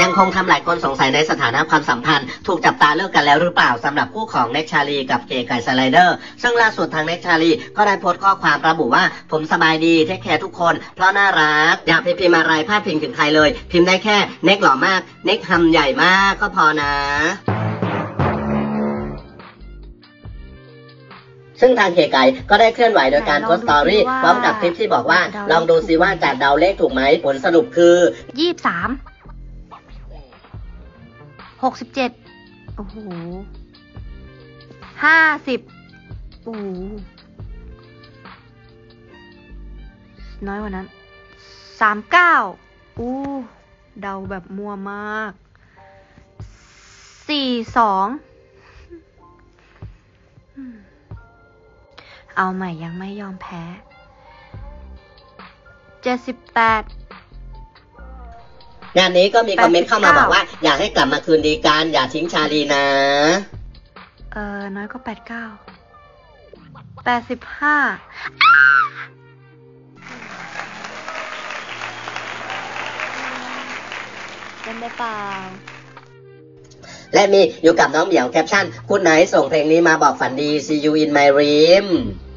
ยังคงทำหลายคนสงสัยในสถานะความสัมพันธ์ถูกจับตาเลิกกันแล้วหรือเปล่าสำหรับคู่ของเน็กชาลีกับเก๋ไก่สไลเดอร์ซึ่งล่าสุดทางเน็กชาลีก็ได้โพสต์ข้อความระบุว่าผมสบายดีเทคแคร์ทุกคนเพราะน่ารักอย่าไปพิมพ์อะไรพาดพิงถึงใครเลยพิมพ์ได้แค่เน็กหล่อมากเน็กทำใหญ่มากก็พอนะซึ่งทางเก๋ไก่ก็ได้เคลื่อนไหวโดยการโพสต์สตอรี่พร้อมกับคลิปที่บอกว่าลองดูซิว่าจัดเดาเลขถูกไหมผลสรุปคือ 23 67โอ้โห50โอ้โหน้อยกว่านั้น39อู้เดาแบบมัวมาก42เอาใหม่ยังไม่ยอมแพ้78 งานนี้ก็มีคอมเมนต์เข้ามาบอกว่าอยากให้กลับมาคืนดีกันอย่าทิ้งชาลีนะน้อยก็89 85เป็นได้เปล่าและมีอยู่กับน้องเหมียวแคปชั่นคุณไหนส่งเพลงนี้มาบอกฝันดี See you in my dream